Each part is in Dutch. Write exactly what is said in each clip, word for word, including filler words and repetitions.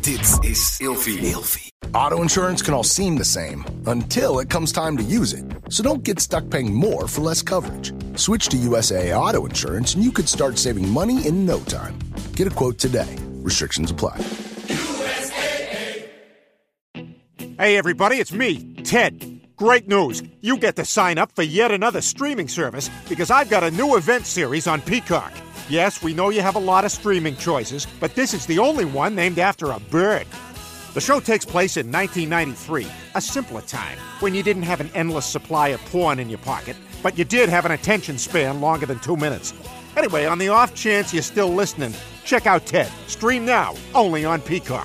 Dit is Ilfie. Ilfie. Auto insurance can all seem the same until it comes time to use it. So don't get stuck paying more for less coverage. Switch to U S A A Auto Insurance and you could start saving money in no time. Get a quote today. Restrictions apply. U S A A. Hey everybody, it's me, Ted. Great news. You get to sign up for yet another streaming service because I've got a new event series on Peacock. Yes, we know you have a lot of streaming choices, but this is the only one named after a bird. The show takes place in nineteen ninety-three, a simpler time, when you didn't have an endless supply of porn in your pocket, but you did have an attention span longer than two minutes. Anyway, on the off chance you're still listening, check out Ted. Stream now, only on Peacock.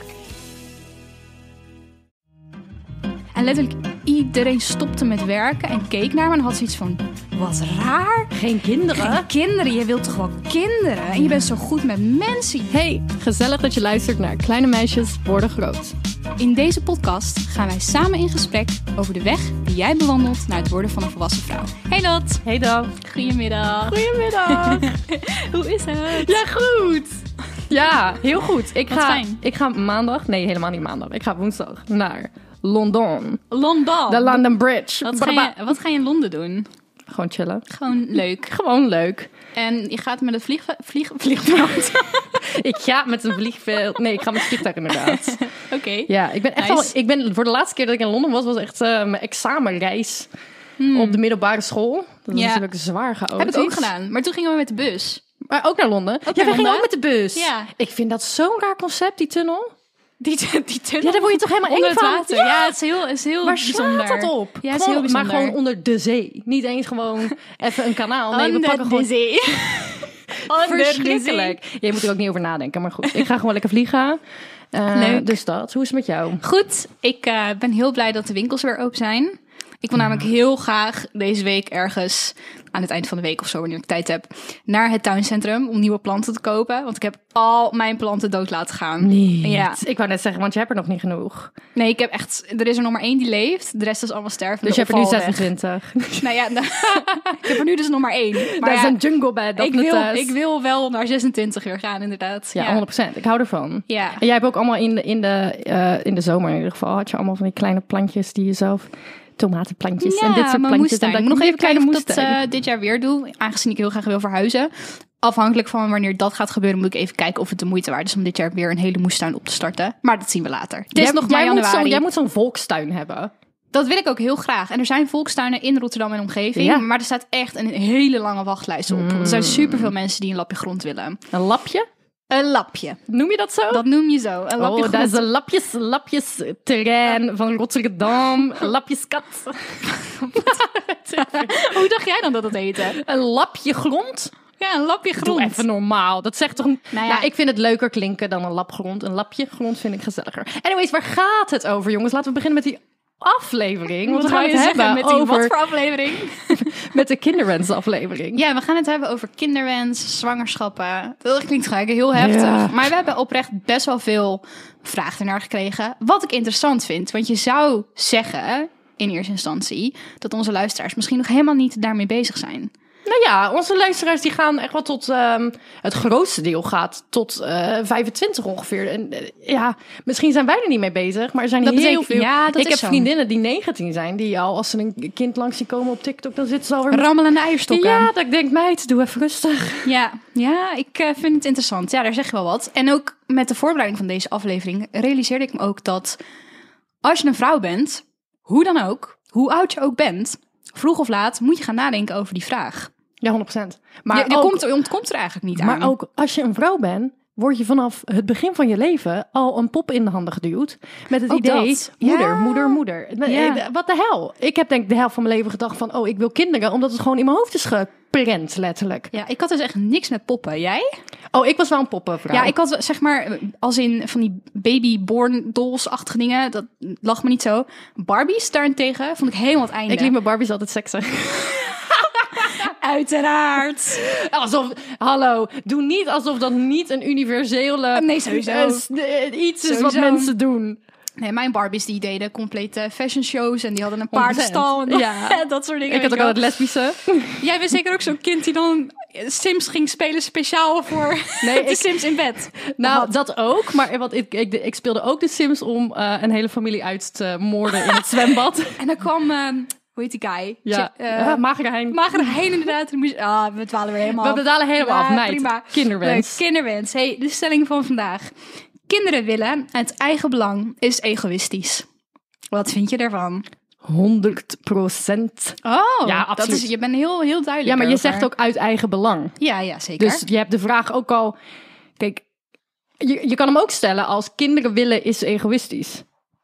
En letterlijk iedereen stopte met werken en keek naar me en had zoiets van... Wat raar. Geen kinderen? Geen kinderen. Je wilt toch wel kinderen? En je bent zo goed met mensen. Hey, gezellig dat je luistert naar Kleine Meisjes Worden Groot. In deze podcast gaan wij samen in gesprek over de weg die jij bewandelt naar het worden van een volwassen vrouw. Hey Lot. Hey Dan. Goedemiddag. Goedemiddag. Hoe is het? Ja, goed. Ja, heel goed. Ik Wat ga, fijn. ik ga maandag, nee helemaal niet maandag, ik ga woensdag naar Londen. Londen. De London Bridge. Wat ga, je, wat ga je in Londen doen? Gewoon chillen. Gewoon leuk. Gewoon leuk. En je gaat met het vlieg, vlieg, vliegveld. Ik ga met een vliegveld. Nee, ik ga met het vliegtuig inderdaad. Oké. Okay. Ja, ik ben echt nice. al, ik ben voor de laatste keer dat ik in Londen was, was echt uh, mijn examenreis hmm. op de middelbare school. Dat was ja. natuurlijk zwaar chaotisch. Heb ik ook gedaan, maar toen gingen we met de bus. Maar ook naar Londen. Ook ja, naar we gingen Londen? ook met de bus. Ja. Ik vind dat zo'n raar concept, die tunnel. Die, die tunnel. Ja, daar word je toch helemaal onder eng het van? water. Ja, ja het is heel, het is heel Waar bijzonder. slaat dat op? Ja, het is gewoon, heel bijzonder. maar gewoon onder de zee. Niet eens gewoon even een kanaal. Nee, onder we pakken de gewoon... zee. Onder Verschrikkelijk. de zee. Je moet er ook niet over nadenken, maar goed. Ik ga gewoon lekker vliegen. Uh, Leuk. Dus dat. Hoe is het met jou? Goed, ik uh, ben heel blij dat de winkels weer open zijn. Ik wil namelijk heel graag deze week ergens, aan het eind van de week of zo, wanneer ik tijd heb, naar het tuincentrum om nieuwe planten te kopen. Want ik heb al mijn planten dood laten gaan. Niet. Ja. Ik wou net zeggen, want je hebt er nog niet genoeg. Nee, ik heb echt, er is er nog maar één die leeft. De rest is allemaal sterven. Dus je hebt er nu zesentwintig. Nou ja, nou, ik heb er nu dus nog maar één. Maar Dat is ja, een jungle bed. ik wil, ik wil wel naar zesentwintig weer gaan, inderdaad. Ja, honderd procent. Ik hou ervan. Ja. En jij hebt ook allemaal in de, in, de, uh, in de zomer in ieder geval, had je allemaal van die kleine plantjes die je zelf... Tomatenplantjes ja, en dit soort mijn plantjes. Moestuin. En Ik moet nog even kijken of ik dat uh, uh, dit jaar weer doe. Aangezien ik heel graag wil verhuizen. Afhankelijk van wanneer dat gaat gebeuren, moet ik even kijken of het de moeite waard is om dit jaar weer een hele moestuin op te starten. Maar dat zien we later. Het is jij, nog maar jij januari. Moet zo, jij moet zo'n volkstuin hebben. Dat wil ik ook heel graag. En er zijn volkstuinen in Rotterdam en omgeving. Ja. Maar er staat echt een hele lange wachtlijst op. Mm. Er zijn superveel mensen die een lapje grond willen. Een lapje? Een lapje. Noem je dat zo? Dat noem je zo. Een lapje oh, dat is een lapjes, lapjes terrein van Rotterdam. Lapjeskat. Hoe dacht jij dan dat het heette? Een lapje grond? Ja, een lapje grond. Doe even normaal. Dat zegt toch... Nou ja. Nou ja, ik vind het leuker klinken dan een lap grond. Een lapje grond vind ik gezelliger. Anyways, waar gaat het over, jongens? Laten we beginnen met die aflevering. Wat we gaan gaan we het zeggen hebben met die over... wat voor aflevering? met de kinderwens aflevering. Ja, we gaan het hebben over kinderwens, zwangerschappen. Dat klinkt gelijk heel heftig. Ja. Maar we hebben oprecht best wel veel vragen ernaar gekregen. Wat ik interessant vind. Want je zou zeggen, in eerste instantie, dat onze luisteraars misschien nog helemaal niet daarmee bezig zijn. Nou ja, onze luisteraars die gaan echt wel tot... Um, het grootste deel gaat tot uh, vijfentwintig ongeveer. En uh, ja, misschien zijn wij er niet mee bezig, maar er zijn Dat heel betekent- veel... ja, dat ik is heb zo. vriendinnen die negentien zijn, die al als ze een kind langs zien komen op TikTok, dan zitten ze alweer... met- Rammelende eierstokken. Ja, dat ik denk, meid, doe even rustig. Ja, ja, ik uh, vind het interessant. Ja, daar zeg je wel wat. En ook met de voorbereiding van deze aflevering realiseerde ik me ook dat als je een vrouw bent, hoe dan ook, hoe oud je ook bent, vroeg of laat moet je gaan nadenken over die vraag. Ja, honderd procent. Maar Maar je, je, ook, komt, je ontkomt er eigenlijk niet aan. maar ook als je een vrouw bent, word je vanaf het begin van je leven al een pop in de handen geduwd. Met het Ook idee, dat. moeder, Ja. moeder, moeder. Ja. Wat de hel? Ik heb denk ik de helft van mijn leven gedacht van, oh, ik wil kinderen, omdat het gewoon in mijn hoofd is geprent, letterlijk. Ja, ik had dus echt niks met poppen. Jij? Oh, ik was wel een poppenvrouw. Ja, ik had zeg maar, als in van die baby-born dolls-achtige dingen. Dat lag me niet zo. Barbies daarentegen vond ik helemaal het einde. Ik liep mijn Barbies altijd seksen. Uiteraard. Alsof, hallo, doe niet alsof dat niet een universele... Nee, sowieso. eh, s- eh, iets is wat Sowieso. mensen doen. Nee, mijn Barbies die deden complete fashion shows en die hadden een honderd paardenstal en dat, Ja. dat soort dingen. Ik had weet ook je al het lesbische. wel. Jij bent zeker ook zo'n kind die dan Sims ging spelen speciaal voor Nee, de ik- Sims in bed. Nou, dat ook. Maar wat ik, ik, ik speelde ook de Sims om uh, een hele familie uit te moorden in het zwembad. En dan kwam, uh, hoe heet die guy? Ja, Uh, ja magere hein. Magere heen inderdaad. Dan moest- Ah, we dwalen weer helemaal We dwalen helemaal af, meid. Prima. Kinderwens. Leuk, kinderwens. Hey, de stelling van vandaag. Kinderen willen uit eigen belang is egoïstisch. Wat vind je daarvan? honderd procent. Oh, Ja, dat absoluut. is, je bent heel, heel duidelijk Ja, maar je erover. zegt ook uit eigen belang. Ja, ja, zeker. Dus je hebt de vraag ook al... Kijk, je, je kan hem ook stellen als kinderen willen is egoïstisch.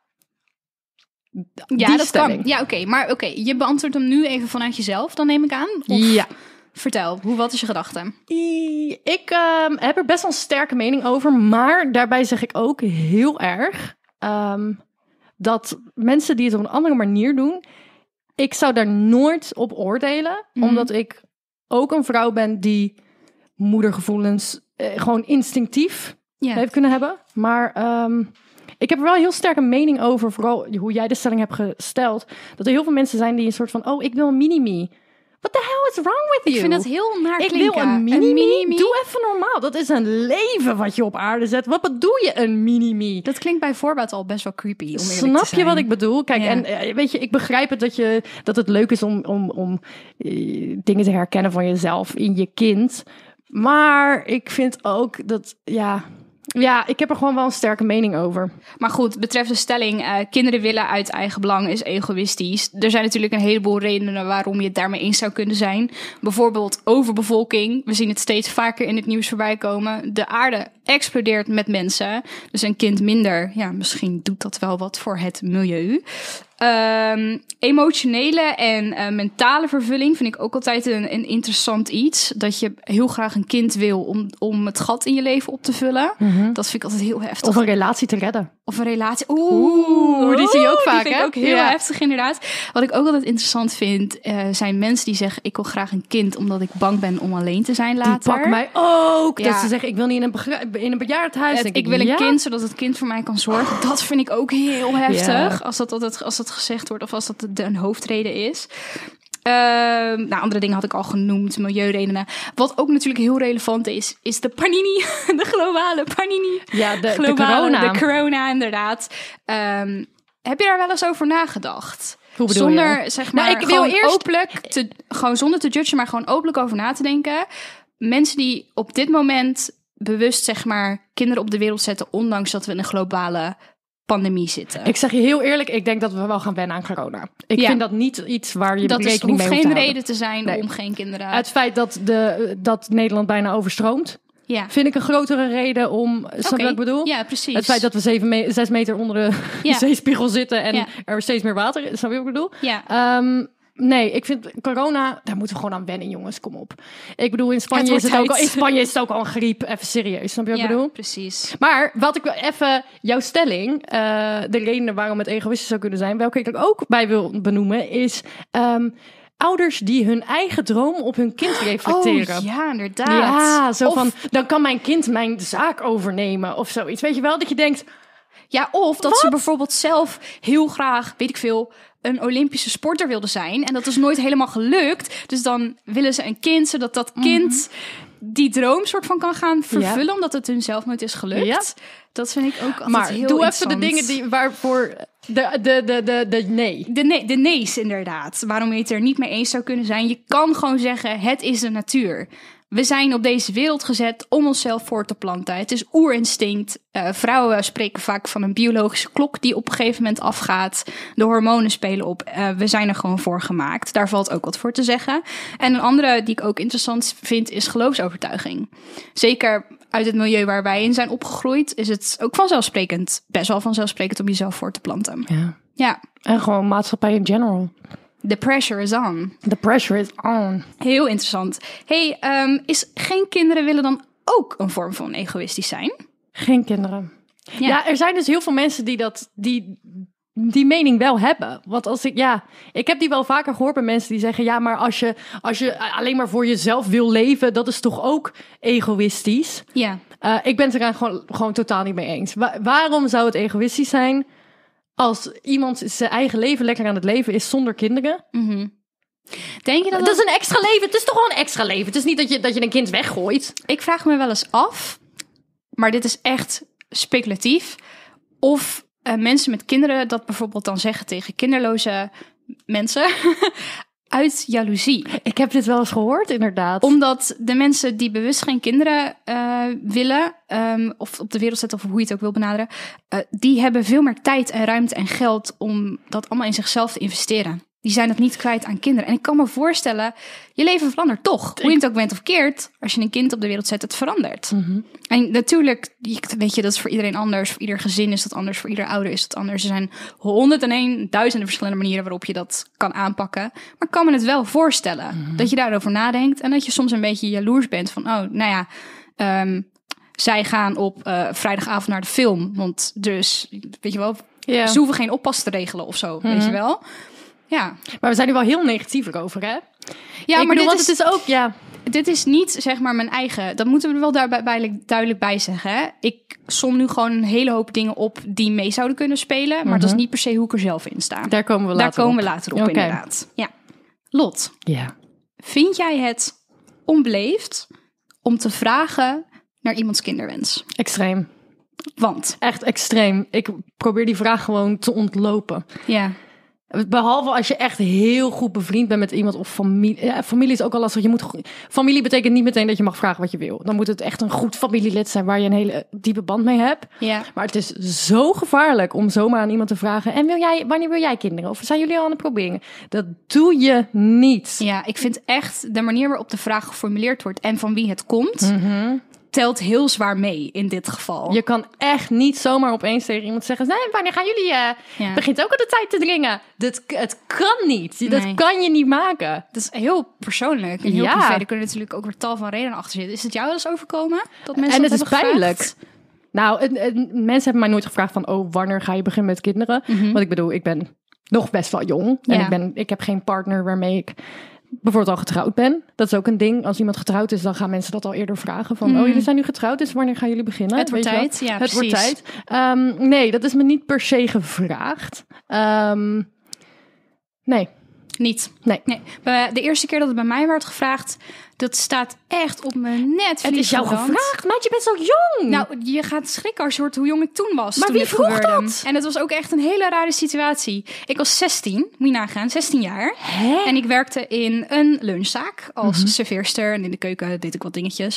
ja, die dat stelling. kan. Ja, oké. Maar oké, je beantwoordt hem nu even vanuit jezelf, dan neem ik aan? Of Ja. vertel, hoe, wat is je gedachte? I- Ik ehm, heb er best wel een sterke mening over. Maar daarbij zeg ik ook heel erg... ehm, dat mensen die het op een andere manier doen... Ik zou daar nooit op oordelen. Mhm. Omdat ik ook een vrouw ben die moedergevoelens... eh, gewoon instinctief Ja. heeft kunnen hebben. Maar ehm, ik heb er wel een heel sterke mening over. Vooral hoe jij de stelling hebt gesteld. Dat er heel veel mensen zijn die een soort van... Oh, ik wil een mini-me. What the hell is wrong with you? Ik vind dat heel naar Ik klinken. wil een mini-me. mini-me. Doe even normaal. Dat is een leven wat je op aarde zet. Wat bedoel je een mini-me? Dat klinkt bij voorbaat al best wel creepy, om eerlijk Snap te zijn. je wat ik bedoel? Kijk, Ja. en eh, weet je, ik begrijp het dat, je, dat het leuk is om, om, om eh, dingen te herkennen van jezelf in je kind. Maar ik vind ook dat, ja... Ja, ik heb er gewoon wel een sterke mening over. Maar goed, betreft de stelling, uh, kinderen willen uit eigen belang is egoïstisch. Er zijn natuurlijk een heleboel redenen waarom je het daarmee eens zou kunnen zijn. Bijvoorbeeld overbevolking. We zien het steeds vaker in het nieuws voorbij komen. De aarde explodeert met mensen. Dus een kind minder, ja, misschien doet dat wel wat voor het milieu. Um, emotionele en uh, mentale vervulling vind ik ook altijd een, een interessant iets. Dat je heel graag een kind wil om, om het gat in je leven op te vullen. Mm-hmm. Dat vind ik altijd heel heftig. Of een relatie te redden. Of een relatie. Oeh, Oeh, die zie je ook die vaak, vind ik hè? ook heel Ja. heftig, inderdaad. Wat ik ook altijd interessant vind, uh, zijn mensen die zeggen... ik wil graag een kind omdat ik bang ben om alleen te zijn later. Die pakken mij ook. Ja. Dat ze zeggen, ik wil niet in een, begra- in een bejaardenhuis. Het, Denk ik wil een ja? kind zodat het kind voor mij kan zorgen. Dat vind ik ook heel heftig. Ja. Als, dat, altijd, als dat gezegd wordt of als dat de, een hoofdreden is. Uh, nou, andere dingen had ik al genoemd, milieuredenen. Wat ook natuurlijk heel relevant is, is de panini. De globale panini. Ja, de, de globale, corona. De corona, inderdaad. Um, heb je daar wel eens over nagedacht? Hoe bedoel zonder, je? zeg maar, Nou, ik wil gewoon eerst- openlijk, te, gewoon zonder te judgen, maar gewoon openlijk over na te denken. Mensen die op dit moment bewust, zeg maar, kinderen op de wereld zetten, ondanks dat we in een globale pandemie zitten. Ik zeg je heel eerlijk, ik denk dat we wel gaan wennen aan corona. Ik Ja. vind dat niet iets waar je dat is, rekening hoeft mee hoeft geen te reden houden. te zijn Nee. om geen kinderen... Het feit dat, de, dat Nederland bijna overstroomt, ja. vind ik een grotere reden om... Snap je Oké. wat ik bedoel? Ja, precies. Het feit dat we zeven me- zes meter onder de Ja. zeespiegel zitten en Ja. er steeds meer water is. Snap je wat ik bedoel? Ja. Um, nee, ik vind corona, daar moeten we gewoon aan wennen, jongens. Kom op. Ik bedoel, in Spanje, Het is het, wordt ook al, in tijd. Spanje is het ook al een griep. Even serieus, snap je wat ja, ik bedoel? precies. Maar wat ik wil even, jouw stelling, uh, de redenen waarom het egoïstisch zou kunnen zijn, welke ik er ook bij wil benoemen, is um, ouders die hun eigen droom op hun kind reflecteren. Oh, ja, inderdaad. Ja, zo Of- van, dan kan mijn kind mijn zaak overnemen of zoiets. Weet je wel, dat je denkt, Ja, of dat Wat? ze bijvoorbeeld zelf heel graag, weet ik veel, een Olympische sporter wilde zijn. En dat is nooit helemaal gelukt. Dus dan willen ze een kind, zodat dat kind die droom soort van kan gaan vervullen. Ja. Omdat het hun zelf nooit is gelukt. Ja. Dat vind ik ook altijd maar heel doe even de interessant. dingen die, waarvoor, de, de, de, de, de nee. De, nee, de nee's inderdaad. Waarom je het er niet mee eens zou kunnen zijn. Je kan gewoon zeggen, het is de natuur. We zijn op deze wereld gezet om onszelf voor te planten. Het is oerinstinct. Uh, vrouwen spreken vaak van een biologische klok die op een gegeven moment afgaat. De hormonen spelen op. Uh, we zijn er gewoon voor gemaakt. Daar valt ook wat voor te zeggen. En een andere die ik ook interessant vind is geloofsovertuiging. Zeker uit het milieu waar wij in zijn opgegroeid is het ook vanzelfsprekend, best wel vanzelfsprekend om jezelf voor te planten. Ja. Ja. En gewoon maatschappij in general. The pressure is on. The pressure is on. Heel interessant. Hey, um, is geen kinderen willen dan ook een vorm van egoïstisch zijn? Geen kinderen. Ja. Ja. Er zijn dus heel veel mensen die dat, die, die mening wel hebben. Want als ik, ja, ik heb die wel vaker gehoord bij mensen die zeggen, ja, maar als je, als je alleen maar voor jezelf wil leven, dat is toch ook egoïstisch? Ja. Uh, ik ben het er gewoon, gewoon totaal niet mee eens. Wa- waarom zou het egoïstisch zijn als iemand zijn eigen leven lekker aan het leven is zonder kinderen. Mm-hmm. Denk je dat dat... dat... is een extra leven. Het is toch wel een extra leven. Het is niet dat je, dat je een kind weggooit. Ik vraag me wel eens af, maar dit is echt speculatief, of uh, mensen met kinderen dat bijvoorbeeld dan zeggen tegen kinderloze mensen uit jaloezie. Ik heb dit wel eens gehoord, inderdaad. Omdat de mensen die bewust geen kinderen uh, willen, um, of op de wereld zetten, of hoe je het ook wil benaderen, uh, die hebben veel meer tijd en ruimte en geld om dat allemaal in zichzelf te investeren. Die zijn het niet kwijt aan kinderen. En ik kan me voorstellen, je leven verandert toch. Hoe je het ook bent of keert, als je een kind op de wereld zet, het verandert. Mm-hmm. En natuurlijk, weet je, dat is voor iedereen anders. Voor ieder gezin is dat anders. Voor ieder ouder is dat anders. Er zijn honderd en één, duizenden verschillende manieren waarop je dat kan aanpakken. Maar ik kan me het wel voorstellen. Mm-hmm. Dat je daarover nadenkt. En dat je soms een beetje jaloers bent van, oh, nou ja, um, zij gaan op uh, vrijdagavond naar de film. Want dus, weet je wel, yeah. ze hoeven geen oppas te regelen of zo, mm-hmm. weet je wel. Ja. Maar we zijn nu wel heel negatief erover, hè? Ja, ik maar bedoel, dit is, het is ook, ja. Dit is niet, zeg maar, mijn eigen... Dat moeten we er wel daarbij, duidelijk bij zeggen, hè? Ik som nu gewoon een hele hoop dingen op die mee zouden kunnen spelen. Maar mm-hmm. dat is niet per se hoe ik er zelf in sta. Daar komen we later Daar komen op. we later op, okay. inderdaad. Ja. Lot, ja. vind jij het onbeleefd om te vragen naar iemands kinderwens? Extreem. Want? Echt extreem. Ik probeer die vraag gewoon te ontlopen. Ja. Behalve als je echt heel goed bevriend bent met iemand of familie. Ja, familie is ook al lastig. Je moet, familie betekent niet meteen dat je mag vragen wat je wil. Dan moet het echt een goed familielid zijn waar je een hele diepe band mee hebt. Ja. Maar het is zo gevaarlijk om zomaar aan iemand te vragen. En wil jij, wanneer wil jij kinderen? Of zijn jullie al aan het proberen? Dat doe je niet. Ja, ik vind echt de manier waarop de vraag geformuleerd wordt en van wie het komt, Mm-hmm. telt heel zwaar mee in dit geval. Je kan echt niet zomaar opeens tegen iemand zeggen, nee, wanneer gaan jullie... Uh, ja. begint ook aan de tijd te dringen. Dat, het kan niet. Nee. Dat kan je niet maken. Dat is heel persoonlijk en heel ja. privé. Er kunnen natuurlijk ook weer tal van redenen achter zitten. Is het jou wel eens overkomen? Dat mensen en dat het is hebben pijnlijk. Gevraagd? Nou, het, het, mensen hebben mij nooit gevraagd van, oh, wanneer ga je beginnen met kinderen? Mm-hmm. Want ik bedoel, ik ben nog best wel jong. En ja. ik, ben, ik heb geen partner waarmee ik bijvoorbeeld al getrouwd ben. Dat is ook een ding. Als iemand getrouwd is, dan gaan mensen dat al eerder vragen. Van, mm. oh, jullie zijn nu getrouwd, dus wanneer gaan jullie beginnen? Het wordt Weet tijd, ja, Het precies. wordt tijd. Um, nee, dat is me niet per se gevraagd. Um, nee. Niet? Nee. nee. De eerste keer dat het bij mij werd gevraagd, dat staat echt op mijn net. Het is jou gevraagd, maar je bent zo jong. Nou, je gaat schrikken als je hoort hoe jong ik toen was. Maar toen wie dit vroeg gebeurde. dat? En het was ook echt een hele rare situatie. Ik was zestien, moet je nagaan, zestien jaar. Hè? En ik werkte in een lunchzaak als Mm-hmm. serveerster. En in de keuken deed ik wat dingetjes.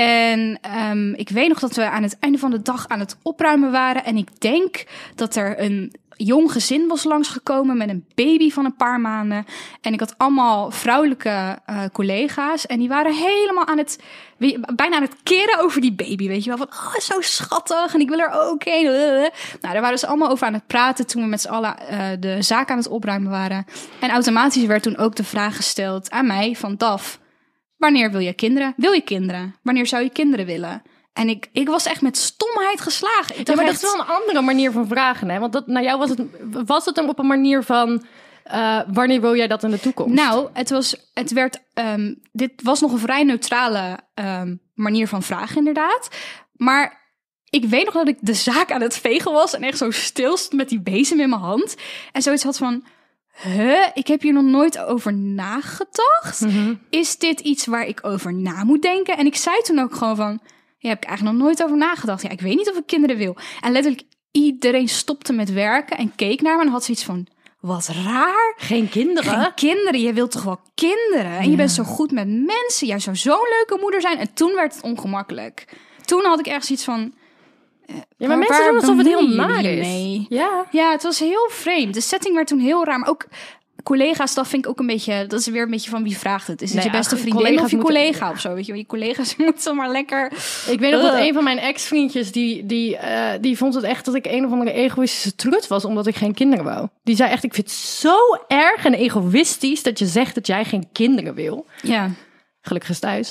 En um, ik weet nog dat we aan het einde van de dag aan het opruimen waren. En ik denk dat er een jong gezin was langsgekomen met een baby van een paar maanden. En ik had allemaal vrouwelijke uh, collega's. En die waren helemaal aan het, bijna aan het keren over die baby. Weet je wel, van, oh, zo schattig. En ik wil er ook heen. Nou, daar waren ze allemaal over aan het praten toen we met z'n allen uh, de zaak aan het opruimen waren. En automatisch werd toen ook de vraag gesteld aan mij van, Daf, wanneer wil je kinderen? Wil je kinderen? Wanneer zou je kinderen willen? En ik, ik was echt met stomheid geslagen. Ik ja, maar echt... dat is wel een andere manier van vragen, hè? Want dat, nou jou was het, was het hem op een manier van, uh, wanneer wil jij dat in de toekomst? Nou, het was, het werd, um, dit was nog een vrij neutrale um, manier van vragen, inderdaad. Maar ik weet nog dat ik de zaak aan het vegen was en echt zo stil stond met die bezem in mijn hand. En zoiets had van, huh, ik heb hier nog nooit over nagedacht. Mm-hmm. Is dit iets waar ik over na moet denken? En ik zei toen ook gewoon van, ja, heb ik eigenlijk nog nooit over nagedacht. Ja, ik weet niet of ik kinderen wil. En letterlijk iedereen stopte met werken en keek naar me en had zoiets van, wat raar. Geen kinderen? Geen kinderen, je wilt toch wel kinderen? En ja. je bent zo goed met mensen. Jij zou zo'n leuke moeder zijn. En toen werd het ongemakkelijk. Toen had ik echt zoiets van, ja, maar waar, mensen doen alsof het heel naar is. Nee. Ja. ja, het was heel vreemd. De setting werd toen heel raar. Maar ook collega's, dat vind ik ook een beetje, dat is weer een beetje van wie vraagt het. Is het nee, je beste vriendin of je collega moeten, of zo? Weet je wel, je collega's moeten maar lekker. Ik weet nog dat een van mijn ex-vriendjes, die, die, uh, die vond het echt dat ik een of andere egoïstische trut was, omdat ik geen kinderen wou. Die zei echt, ik vind het zo erg en egoïstisch dat je zegt dat jij geen kinderen wil. Ja. Gelukkig is thuis.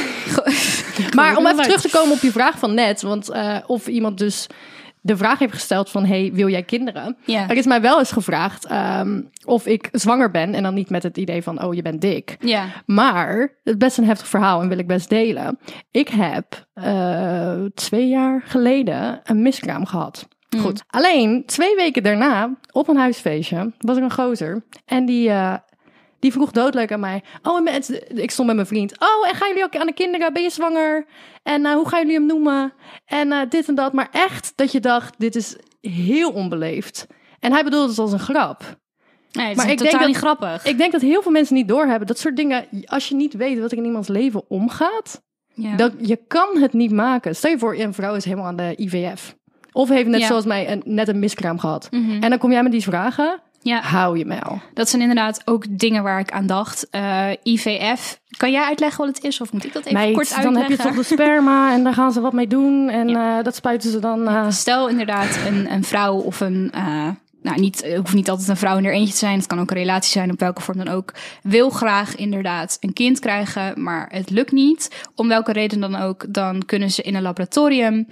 Maar om even terug te komen op je vraag van net, want uh, of iemand dus de vraag heeft gesteld van, hey, wil jij kinderen? Ja. Er is mij wel eens gevraagd um, of ik zwanger ben. En dan niet met het idee van, oh, je bent dik. Ja. Maar, het is best een heftig verhaal en wil ik best delen. Ik heb uh, twee jaar geleden een miskraam gehad. Mm. Goed. Alleen, twee weken daarna, op een huisfeestje, was er een gozer. En die, uh, die vroeg doodleuk aan mij. Oh, en met, ik stond met mijn vriend. Oh, en gaan jullie ook aan de kinderen? Ben je zwanger? En uh, hoe gaan jullie hem noemen? En uh, dit en dat. Maar echt dat je dacht, dit is heel onbeleefd. En hij bedoelde het als een grap. Nee, het maar is ik totaal denk niet dat, grappig. Ik denk dat heel veel mensen niet doorhebben. Dat soort dingen, als je niet weet wat er in iemands leven omgaat, Ja. dan, je kan het niet maken. Stel je voor, een vrouw is helemaal aan de I V F. Of heeft net Ja. zoals mij een, net een miskraam gehad. Mhm. En dan kom jij met die vragen. Ja. Hou je mijl. Dat zijn inderdaad ook dingen waar ik aan dacht. Uh, I V F, kan jij uitleggen wat het is? Of moet ik dat even Meid, kort uitleggen? dan heb je toch de sperma en daar gaan ze wat mee doen. En ja. uh, dat spuiten ze dan... Uh... Stel inderdaad een, een vrouw of een... Uh, nou, niet, het hoeft niet altijd een vrouw in er eentje te zijn. Het kan ook een relatie zijn, op welke vorm dan ook. Wil graag inderdaad een kind krijgen, maar het lukt niet. Om welke reden dan ook, dan kunnen ze in een laboratorium...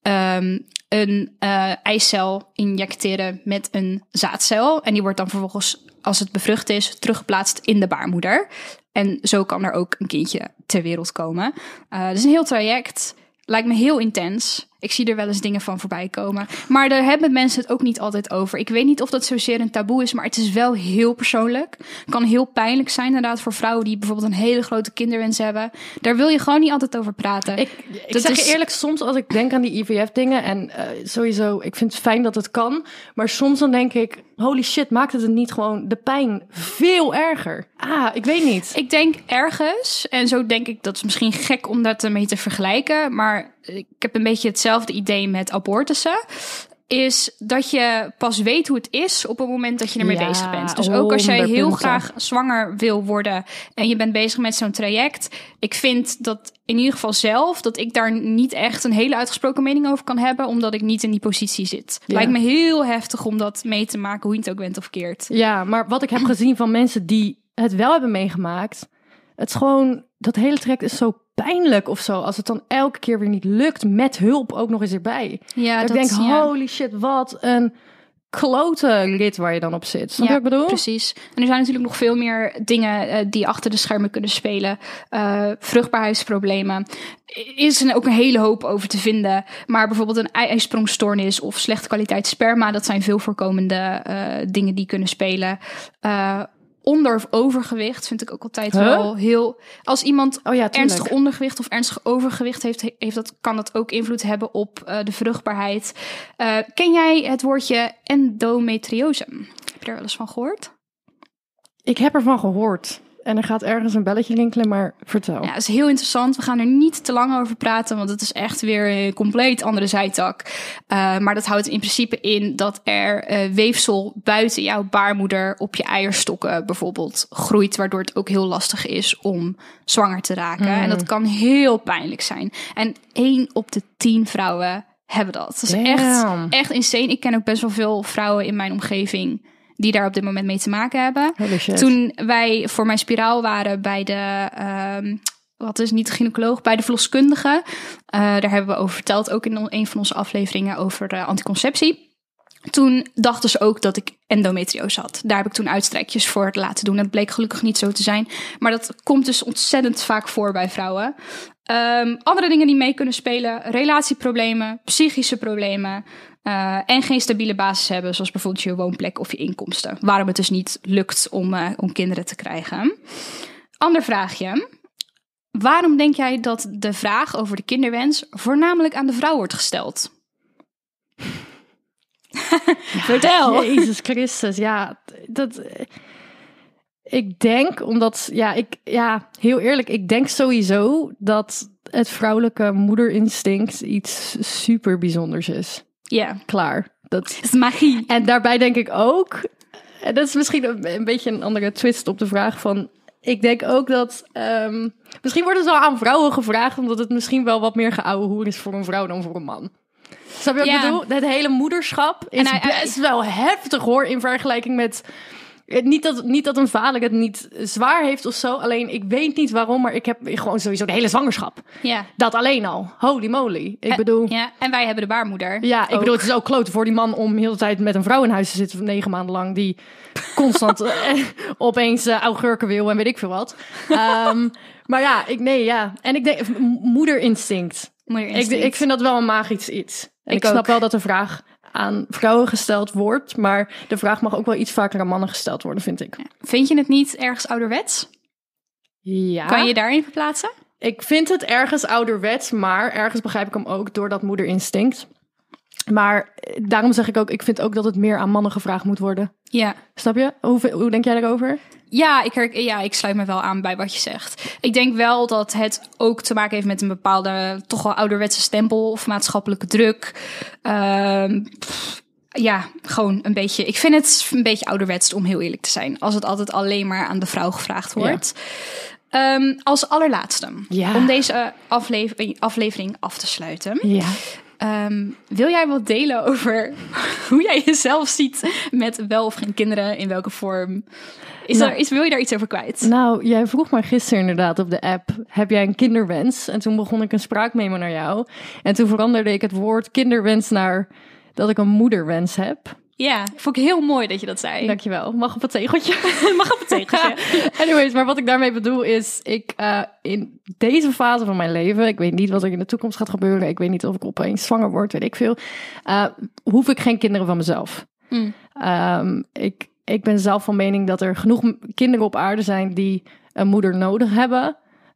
Um, een uh, eicel injecteren met een zaadcel. En die wordt dan vervolgens, als het bevrucht is, teruggeplaatst in de baarmoeder. En zo kan er ook een kindje ter wereld komen. Uh, dat is een heel traject. Lijkt me heel intens. Ik zie er wel eens dingen van voorbij komen. Maar daar hebben mensen het ook niet altijd over. Ik weet niet of dat zozeer een taboe is, maar het is wel heel persoonlijk. Het kan heel pijnlijk zijn inderdaad voor vrouwen die bijvoorbeeld een hele grote kinderwens hebben. Daar wil je gewoon niet altijd over praten. Ik, ik dat zeg is... je eerlijk, soms als ik denk aan die I V F-dingen... en uh, sowieso, ik vind het fijn dat het kan... maar soms dan denk ik, holy shit, maakt het het niet gewoon de pijn veel erger? Ah, ik weet niet. Ik denk ergens, en zo denk ik, dat is misschien gek om dat ermee te vergelijken... maar ik heb een beetje hetzelfde idee met abortussen... is dat je pas weet hoe het is op het moment dat je ermee ja, bezig bent. Dus ook als jij heel punten. graag zwanger wil worden en je bent bezig met zo'n traject. Ik vind dat in ieder geval zelf, dat ik daar niet echt een hele uitgesproken mening over kan hebben, omdat ik niet in die positie zit. Ja. Lijkt me heel heftig om dat mee te maken, hoe je het ook bent of keert. Ja, maar wat ik heb gezien van mensen die het wel hebben meegemaakt... het is gewoon, dat hele traject is zo pijnlijk of zo... als het dan elke keer weer niet lukt, met hulp ook nog eens erbij. Ja, dat dat, ik denk, ja. holy shit, wat een klote rit waar je dan op zit. Snap je Ja, wat ik bedoel? precies. En er zijn natuurlijk nog veel meer dingen uh, die achter de schermen kunnen spelen. Uh, vruchtbaarheidsproblemen. Is er ook een hele hoop over te vinden. Maar bijvoorbeeld een ijsprongstoornis of slechte kwaliteit sperma... dat zijn veel voorkomende uh, dingen die kunnen spelen. Uh, onder- of overgewicht vind ik ook altijd huh? wel heel... Als iemand oh ja, ernstig ondergewicht of ernstig overgewicht heeft... heeft dat, kan dat ook invloed hebben op uh, de vruchtbaarheid. Uh, ken jij het woordje endometriose? Heb je daar wel eens van gehoord? Ik heb ervan gehoord. En er gaat ergens een belletje rinkelen, maar vertel. Ja, dat is heel interessant. We gaan er niet te lang over praten, want het is echt weer een compleet andere zijtak. Uh, maar dat houdt in principe in dat er uh, weefsel buiten jouw baarmoeder op je eierstokken bijvoorbeeld groeit, waardoor het ook heel lastig is om zwanger te raken. Mm. En dat kan heel pijnlijk zijn. En één op de tien vrouwen hebben dat. Dat is echt, echt insane. Ik ken ook best wel veel vrouwen in mijn omgeving die daar op dit moment mee te maken hebben. Toen wij voor mijn spiraal waren bij de, um, wat is niet de gynaecoloog, bij de verloskundige. Uh, daar hebben we over verteld, ook in een van onze afleveringen over uh, anticonceptie. Toen dachten ze ook dat ik endometriose had. Daar heb ik toen uitstrijkjes voor laten doen. Dat bleek gelukkig niet zo te zijn. Maar dat komt dus ontzettend vaak voor bij vrouwen. Um, andere dingen die mee kunnen spelen. Relatieproblemen, psychische problemen. Uh, en geen stabiele basis hebben, zoals bijvoorbeeld je woonplek of je inkomsten. Waarom het dus niet lukt om, uh, om kinderen te krijgen. Ander vraagje. Waarom denk jij dat de vraag over de kinderwens voornamelijk aan de vrouw wordt gesteld? Vertel. Jezus Christus, ja, dat... Ik denk, omdat, ja, ik, ja, heel eerlijk, ik denk sowieso dat het vrouwelijke moederinstinct iets super bijzonders is. Ja. Yeah. Klaar. Dat is magie. En daarbij denk ik ook, en dat is misschien een, een beetje een andere twist op de vraag van, ik denk ook dat, um, misschien wordt het wel aan vrouwen gevraagd, omdat het misschien wel wat meer geouwe hoer is voor een vrouw dan voor een man. Snap je wat ik bedoel? Het hele moederschap is hij, best hij, wel heftig hoor, in vergelijking met... Niet dat, niet dat een vader het niet zwaar heeft of zo. Alleen ik weet niet waarom, maar ik heb gewoon sowieso de hele zwangerschap. Ja. Dat alleen al. Holy moly. Ik en, bedoel... Ja, en wij hebben de baarmoeder. Ja, ik ook. bedoel, het is ook kloten voor die man om heel de tijd met een vrouw in huis te zitten negen maanden lang. Die constant uh, opeens uh, augurken wil en weet ik veel wat. Um, maar ja, ik, nee, ja. En ik denk, moederinstinct. moederinstinct. Ik, ik vind dat wel een magisch iets. En ik, ik snap wel dat de vraag aan vrouwen gesteld wordt. Maar de vraag mag ook wel iets vaker aan mannen gesteld worden, vind ik. Vind je het niet ergens ouderwets? Ja. Kan je daarin verplaatsen? Ik vind het ergens ouderwets, maar ergens begrijp ik hem ook door dat moederinstinct. Maar daarom zeg ik ook, ik vind ook dat het meer aan mannen gevraagd moet worden. Ja. Snap je? Hoe, hoe denk jij daarover? Ja ik, herk, ja, ik sluit me wel aan bij wat je zegt. Ik denk wel dat het ook te maken heeft met een bepaalde, toch wel ouderwetse stempel of maatschappelijke druk. Uh, pff, ja, gewoon een beetje. Ik vind het een beetje ouderwets, om heel eerlijk te zijn. Als het altijd alleen maar aan de vrouw gevraagd wordt. Ja. Um, als allerlaatste, ja. om deze aflevering, aflevering af te sluiten. Ja. Um, wil jij wat delen over hoe jij jezelf ziet met wel of geen kinderen, in welke vorm? Is nou, er, is, wil je daar iets over kwijt? Nou, jij vroeg maar gisteren inderdaad op de app, heb jij een kinderwens? En toen begon ik een spraakmemo naar jou. En toen veranderde ik het woord kinderwens naar dat ik een moederwens heb. Ja, vond ik heel mooi dat je dat zei. Dankjewel. Mag op het tegeltje. Mag op het tegeltje. Anyways, maar wat ik daarmee bedoel is, ik uh, in deze fase van mijn leven, ik weet niet wat er in de toekomst gaat gebeuren, ik weet niet of ik opeens zwanger word, weet ik veel, uh, hoef ik geen kinderen van mezelf. Mm. Um, ik, ik ben zelf van mening dat er genoeg kinderen op aarde zijn die een moeder nodig hebben.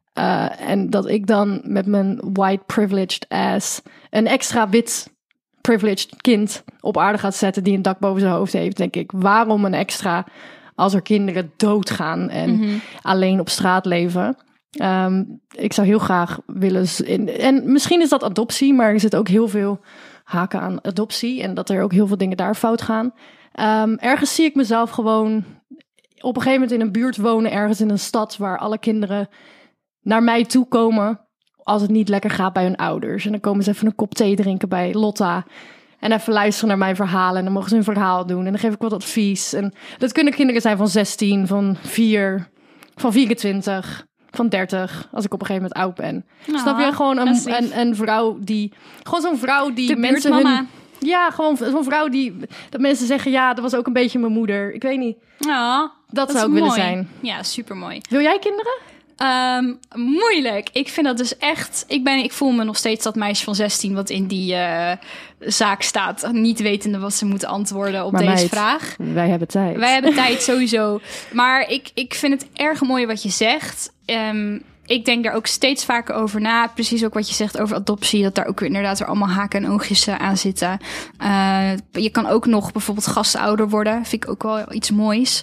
Uh, en dat ik dan met mijn white privileged ass een extra wit privileged kind op aarde gaat zetten die een dak boven zijn hoofd heeft, denk ik. Waarom een extra als er kinderen doodgaan en mm-hmm. alleen op straat leven? Um, ik zou heel graag willen... In, en misschien is dat adoptie, maar er zit ook heel veel haken aan adoptie en dat er ook heel veel dingen daar fout gaan. Um, ergens zie ik mezelf gewoon op een gegeven moment in een buurt wonen, ergens in een stad waar alle kinderen naar mij toe komen als het niet lekker gaat bij hun ouders. En dan komen ze even een kop thee drinken bij Lotta. En even luisteren naar mijn verhalen. En dan mogen ze hun verhaal doen. En dan geef ik wat advies. En dat kunnen kinderen zijn van zestien, van vier, van vierentwintig, van dertig. Als ik op een gegeven moment oud ben. Oh, snap je? Gewoon een, een, een vrouw die... Gewoon zo'n vrouw die de mensen buurtmama. hun... Ja, gewoon zo'n vrouw die... Dat mensen zeggen, ja, dat was ook een beetje mijn moeder. Ik weet niet. Oh, dat, dat zou ik mooi. willen zijn. Ja, supermooi. Wil jij kinderen? Um, moeilijk. Ik vind dat dus echt... Ik, ben, ik voel me nog steeds dat meisje van zestien... wat in die uh, zaak staat... niet wetende wat ze moeten antwoorden op maar deze meid, vraag. Wij hebben tijd. Wij hebben tijd, sowieso. Maar ik, ik vind het erg mooi wat je zegt. Um, ik denk daar ook steeds vaker over na. Precies ook wat je zegt over adoptie. Dat daar ook weer inderdaad weer allemaal haken en oogjes uh, aan zitten. Uh, je kan ook nog bijvoorbeeld gastouder worden. Vind ik ook wel iets moois.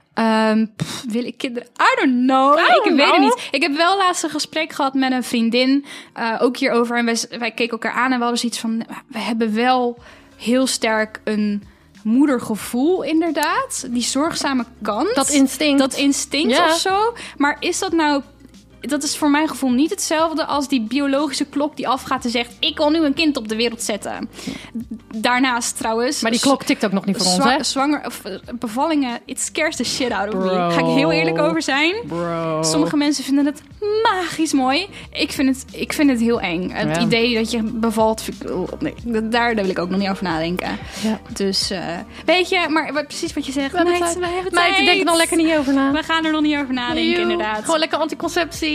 Um, pff, wil ik kinderen? I don't know. I don't ik know. weet het niet. Ik heb wel laatst een gesprek gehad met een vriendin. Uh, ook hierover. En wij, wij keken elkaar aan en we hadden zoiets van... We hebben wel heel sterk een moedergevoel, inderdaad. Die zorgzame kant. Dat instinct. Dat instinct ja. of zo. Maar is dat nou... Dat is voor mijn gevoel niet hetzelfde als die biologische klok die afgaat en zegt... ik wil nu een kind op de wereld zetten. Daarnaast trouwens... Maar die klok tikt ook nog niet voor zwa- ons, hè? Zwanger, of, bevallingen, it scares the shit out of Bro. me. Ga ik heel eerlijk over zijn. Bro. Sommige mensen vinden het magisch mooi. Ik vind het, ik vind het heel eng. Het ja. idee dat je bevalt... Nee, daar, daar wil ik ook nog niet over nadenken. Ja. Dus, uh, weet je, maar wat, precies wat je zegt. We hebben meid, tijd. wij hebben Meid, tijd. ik denk er nog lekker niet over na. We gaan er nog niet over nadenken, Joe. inderdaad. Gewoon lekker anticonceptie.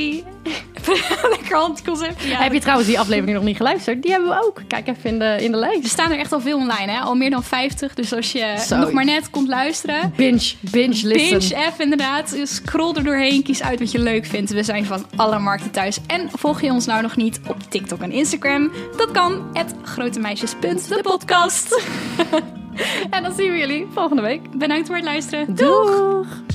Lekker anticonceptie. Ja. Heb je trouwens die aflevering nog niet geluisterd? Die hebben we ook. Kijk even in de, in de lijst. Er staan er echt al veel online, hè? Al meer dan vijftig. Dus als je Zo. nog maar net komt luisteren... Binge, binge listen. Binge F, inderdaad. Scroll er doorheen, kies uit wat je leuk vindt. We zijn van alle markten thuis. En volg je ons nou nog niet op TikTok en Instagram? Dat kan, at grotemeisjes punt de podcast. En dan zien we jullie volgende week. Bedankt voor het luisteren. Doeg!